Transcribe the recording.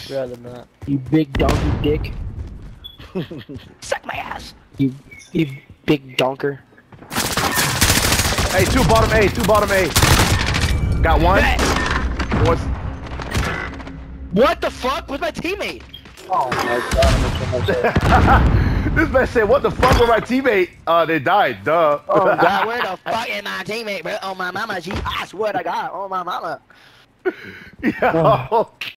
Rather not. You big donkey dick. Suck my ass. You big donker. Hey, two bottom A. Got one. What's... What the fuck with my teammate? Oh my god, This man said, what the fuck with my teammate? They died, duh. Oh god, where the fuck is my teammate, bro? Oh my mama, I swear to God, oh my mama. Yo.